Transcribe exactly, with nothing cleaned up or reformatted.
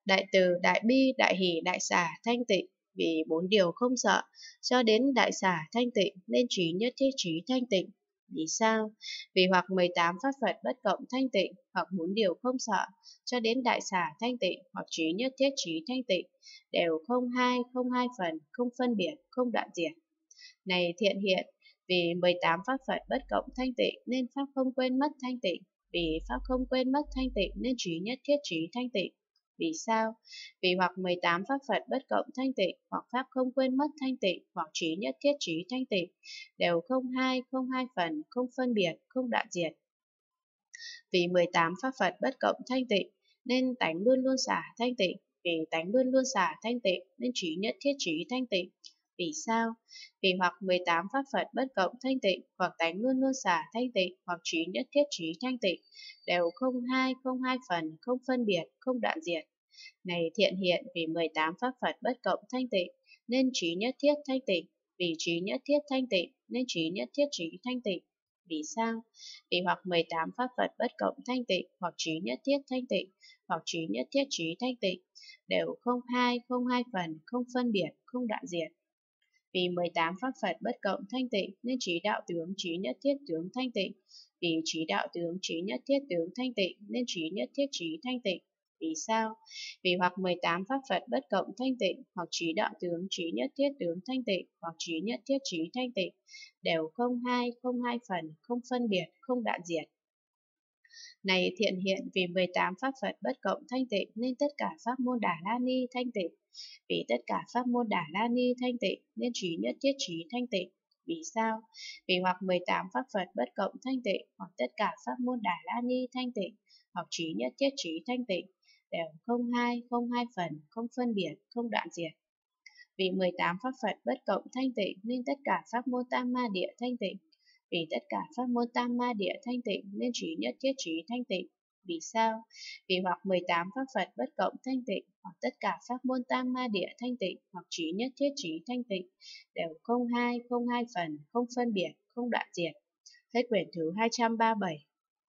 đại từ, đại bi, đại hỷ, đại xả, thanh tịnh, vì bốn điều không sợ, cho đến đại xả thanh tịnh nên trí nhất thiết trí thanh tịnh. Vì sao? Vì hoặc mười tám pháp Phật bất cộng thanh tịnh, hoặc bốn điều không sợ, cho đến đại xả thanh tịnh, hoặc trí nhất thiết trí thanh tịnh, đều không hai, không hai phần, không phân biệt, không đoạn diệt. Này thiện hiện, vì mười tám pháp Phật bất cộng thanh tịnh nên pháp không quên mất thanh tịnh, vì pháp không quên mất thanh tịnh nên trí nhất thiết trí thanh tịnh. Vì sao? Vì hoặc mười tám pháp Phật bất cộng thanh tịnh, hoặc pháp không quên mất thanh tịnh, hoặc trí nhất thiết trí thanh tịnh, đều không hai, không hai phần, không phân biệt, không đoạn diệt. Vì mười tám pháp Phật bất cộng thanh tịnh, nên tánh luôn luôn xả thanh tịnh, vì tánh luôn luôn xả thanh tịnh, nên trí nhất thiết trí thanh tịnh. Vì sao? Vì hoặc mười tám pháp Phật bất cộng thanh tịnh, hoặc tánh luôn luôn xả thanh tịnh, hoặc trí nhất thiết trí thanh tịnh, đều không hai, không hai phần, không phân biệt, không đoạn diệt. Này thiện hiện, vì mười tám pháp Phật bất cộng thanh tịnh, nên trí nhất thiết thanh tịnh, vì trí nhất thiết thanh tịnh, nên trí nhất thiết trí thanh tịnh. Vì sao? Vì hoặc mười tám pháp Phật bất cộng thanh tịnh, hoặc trí nhất thiết thanh tịnh, hoặc trí nhất thiết trí thanh tịnh, đều không hai, không hai phần, không phân biệt, không đoạn diệt. Vì mười tám pháp Phật bất cộng thanh tịnh, nên trí đạo tướng trí nhất thiết tướng thanh tịnh, vì trí đạo tướng trí nhất thiết tướng thanh tịnh, nên trí nhất thiết trí thanh tịnh. Vì sao? Vì hoặc mười tám pháp Phật bất cộng thanh tịnh, hoặc trí đạo tướng trí nhất thiết tướng thanh tịnh, hoặc trí nhất thiết trí thanh tịnh, đều không hai, không hai phần, không phân biệt, không đoạn diệt. Này thiện hiện, vì mười tám pháp Phật bất cộng thanh tịnh, nên tất cả pháp môn Đà La Ni thanh tịnh, vì tất cả pháp môn Đà La Ni thanh tịnh, nên trí nhất thiết trí thanh tịnh. Vì sao? Vì hoặc mười tám pháp Phật bất cộng thanh tịnh, hoặc tất cả pháp môn Đà La Ni thanh tịnh, hoặc trí nhất thiết trí thanh tịnh, đều không hai, không hai phần, không phân biệt, không đoạn diệt. Vì mười tám pháp Phật bất cộng thanh tịnh, nên tất cả pháp môn Tam Ma Địa thanh tịnh, vì tất cả pháp môn Tam Ma Địa thanh tịnh, nên trí nhất thiết trí thanh tịnh. Vì sao? Vì hoặc mười tám pháp Phật bất cộng thanh tịnh, hoặc tất cả pháp môn Tam Ma Địa thanh tịnh, hoặc trí nhất thiết trí thanh tịnh, đều không hai, không hai phần, không phân biệt, không đoạn diệt. Hết quyển thứ hai trăm ba mươi bảy.